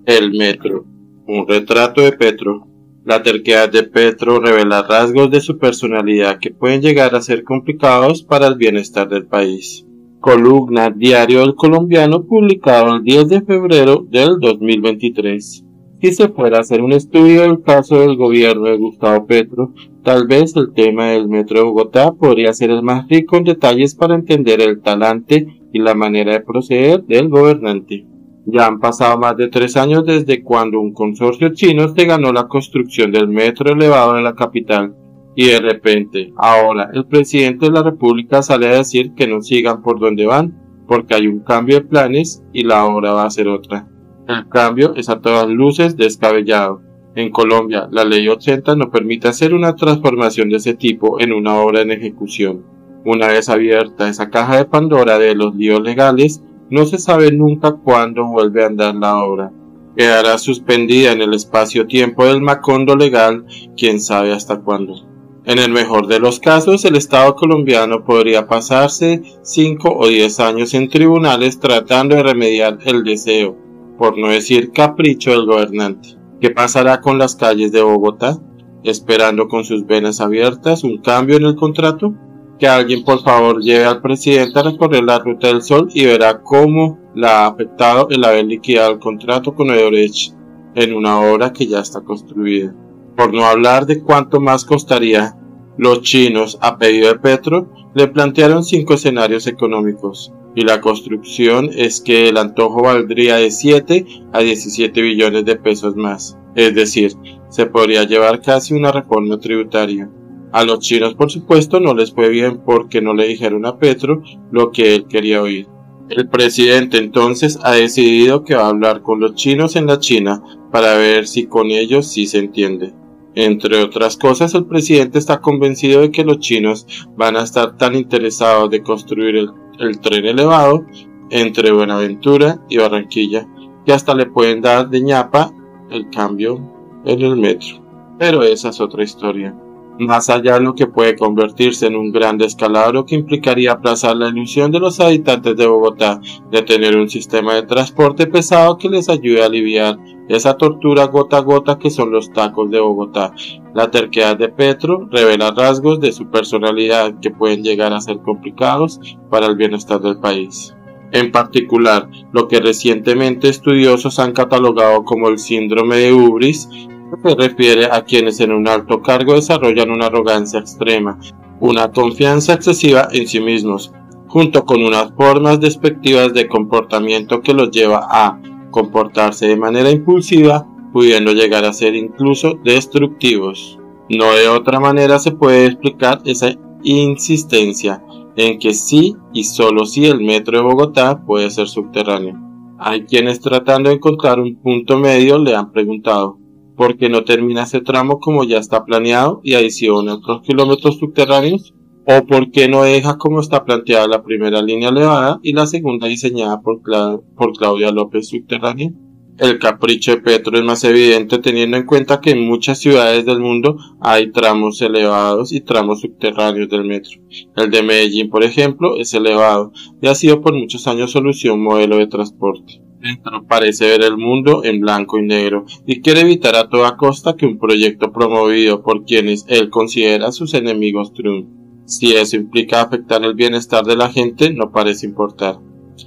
El metro. Un retrato de Petro. La terquedad de Petro revela rasgos de su personalidad que pueden llegar a ser complicados para el bienestar del país. Columna Diario del Colombiano, publicado el 10 de febrero del 2023. Si se fuera a hacer un estudio del caso del gobierno de Gustavo Petro, tal vez el tema del metro de Bogotá podría ser el más rico en detalles para entender el talante y la manera de proceder del gobernante. Ya han pasado más de 3 años desde cuando un consorcio chino se ganó la construcción del metro elevado de la capital, y de repente, ahora, el presidente de la República sale a decir que no sigan por donde van, porque hay un cambio de planes y la obra va a ser otra. El cambio es a todas luces descabellado. En Colombia, la Ley 80 no permite hacer una transformación de ese tipo en una obra en ejecución. Una vez abierta esa caja de Pandora de los líos legales, no se sabe nunca cuándo vuelve a andar la obra. Quedará suspendida en el espacio-tiempo del macondo legal, quién sabe hasta cuándo. En el mejor de los casos, el Estado colombiano podría pasarse 5 o 10 años en tribunales tratando de remediar el deseo, por no decir capricho del gobernante. ¿Qué pasará con las calles de Bogotá? ¿Esperando con sus venas abiertas un cambio en el contrato? Que alguien por favor lleve al presidente a recorrer la Ruta del Sol y verá cómo la ha afectado el haber liquidado el contrato con Odebrecht en una obra que ya está construida. Por no hablar de cuánto más costaría. Los chinos, a pedido de Petro, le plantearon 5 escenarios económicos, y la construcción es que el antojo valdría de 7 a 17 billones de pesos más, es decir, se podría llevar casi una reforma tributaria. A los chinos, por supuesto, no les fue bien porque no le dijeron a Petro lo que él quería oír. El presidente entonces ha decidido que va a hablar con los chinos en la China para ver si con ellos sí se entiende. Entre otras cosas, el presidente está convencido de que los chinos van a estar tan interesados de construir el tren elevado entre Buenaventura y Barranquilla que hasta le pueden dar de ñapa el cambio en el metro. Pero esa es otra historia. Más allá de lo que puede convertirse en un gran descalabro que implicaría aplazar la ilusión de los habitantes de Bogotá de tener un sistema de transporte pesado que les ayude a aliviar esa tortura gota a gota que son los tacos de Bogotá. La terquedad de Petro revela rasgos de su personalidad que pueden llegar a ser complicados para el bienestar del país. En particular, lo que recientemente estudiosos han catalogado como el síndrome de Ubris, se refiere a quienes en un alto cargo desarrollan una arrogancia extrema, una confianza excesiva en sí mismos, junto con unas formas despectivas de comportamiento que los lleva a comportarse de manera impulsiva, pudiendo llegar a ser incluso destructivos. No de otra manera se puede explicar esa insistencia en que sí y solo sí el metro de Bogotá puede ser subterráneo. Hay quienes tratando de encontrar un punto medio le han preguntado ¿por qué no termina ese tramo como ya está planeado y adiciona otros kilómetros subterráneos? ¿O por qué no deja como está planteada la primera línea elevada y la segunda diseñada por Claudia López subterránea? El capricho de Petro es más evidente teniendo en cuenta que en muchas ciudades del mundo hay tramos elevados y tramos subterráneos del metro. El de Medellín, por ejemplo, es elevado y ha sido por muchos años solución modelo de transporte. Petro parece ver el mundo en blanco y negro y quiere evitar a toda costa que un proyecto promovido por quienes él considera sus enemigos triunfe. Si eso implica afectar el bienestar de la gente, no parece importar.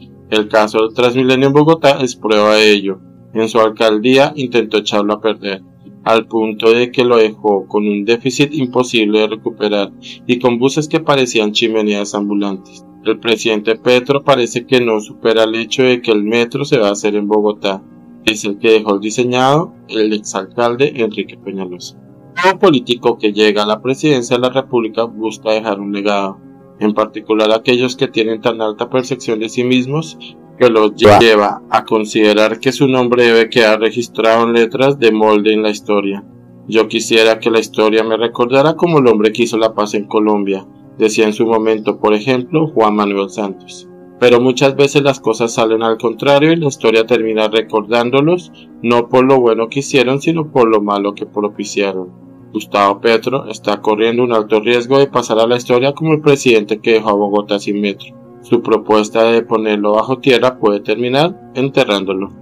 El caso del Transmilenio en Bogotá es prueba de ello. En su alcaldía intentó echarlo a perder, al punto de que lo dejó con un déficit imposible de recuperar y con buses que parecían chimeneas ambulantes. El presidente Petro parece que no supera el hecho de que el metro se va a hacer en Bogotá. Es el que dejó diseñado el exalcalde Enrique Peñalosa. Todo político que llega a la presidencia de la República busca dejar un legado, en particular aquellos que tienen tan alta percepción de sí mismos que los lleva a considerar que su nombre debe quedar registrado en letras de molde en la historia. Yo quisiera que la historia me recordara como el hombre que hizo la paz en Colombia, decía en su momento, por ejemplo, Juan Manuel Santos. Pero muchas veces las cosas salen al contrario y la historia termina recordándolos no por lo bueno que hicieron, sino por lo malo que propiciaron. Gustavo Petro está corriendo un alto riesgo de pasar a la historia como el presidente que dejó a Bogotá sin metro. Su propuesta de ponerlo bajo tierra puede terminar enterrándolo.